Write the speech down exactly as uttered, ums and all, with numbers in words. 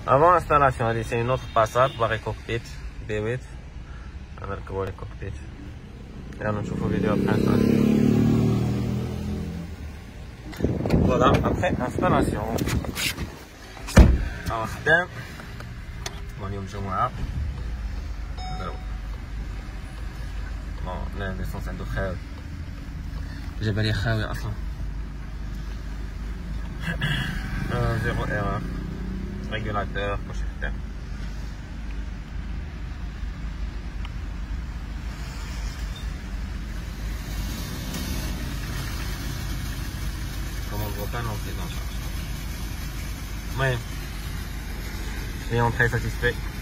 Avant l'installation, c'est une autre passade par le cockpit B huit. On va regarder le cockpit. Et on va voir la vidéo après installation. Voilà, après installation. Alors, خدام. اليوم الجمعة. بون لا ليسونس عنده خاوي. جاب لي خاوي أصلا. زيرو ايرور. ريغولاتور كلشي خدام. Comment on voit pas l'entrée dans le charge. Ouais. Et entrée satisfait.